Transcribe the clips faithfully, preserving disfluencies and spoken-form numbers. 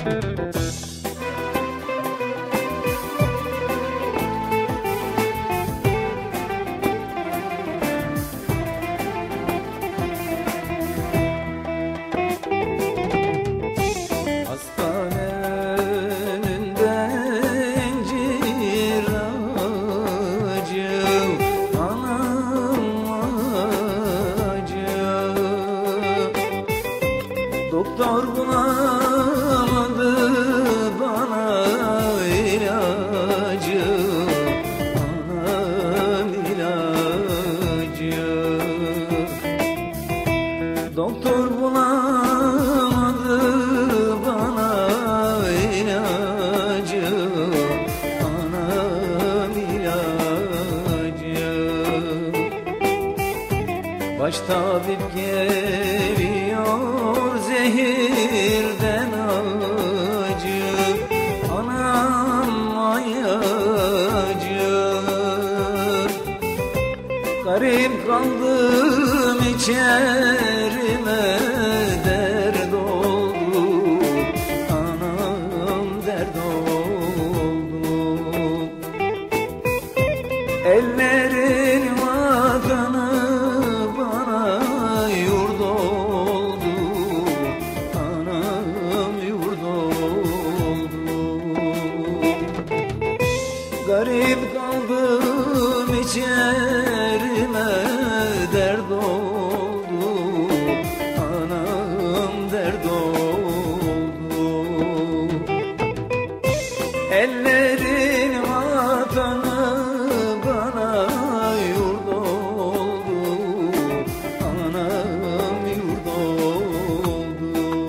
Doktor bulamadı bana ilacı, anam ilacı. Doktor bulamadı bana ilacı, anam ilacı. Baş tabip geliyor zehirden acı, anam ayacı. Garip kaldım içerime, dert oldu, anam dert oldu. Ellerin vatanı bana yurt oldu, anam yurt oldu. Garip kaldım içerime, dert oldu, anam dert oldu. Ellerin vatanı bana yurt oldu, anam yurt oldu.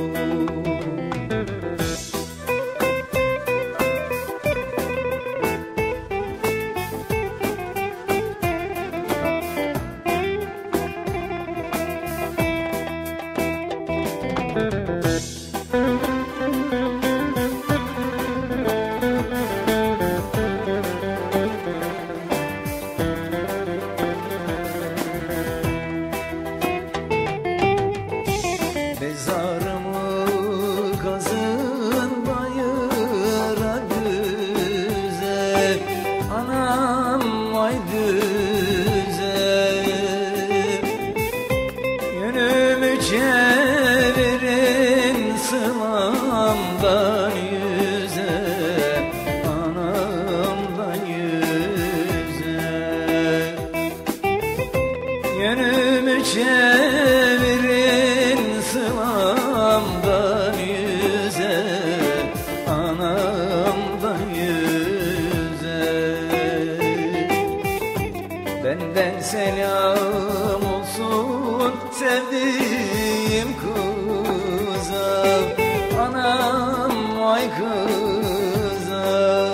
Mezarımı kazın bayıra güzel, anam vay güzel. Yönümü çevirin sılamdan yüze, anamdan yüze. Yönümü çevirin sılamdan yüze, anamdan yüze. Benden selam olsun sevdiğim kıza, anam vay kıza.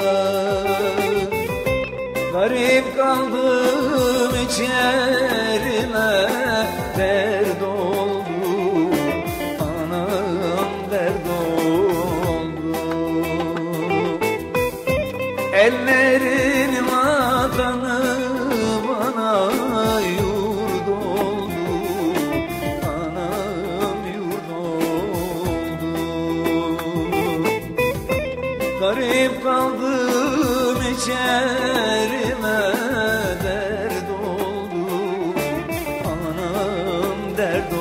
Garip kaldım içerime, dert oldu, anam dert oldu. Ellerin vatanı bana yurt oldu, anam yurt oldu. Garip kaldım içerime, dert oldu, anam dert oldu.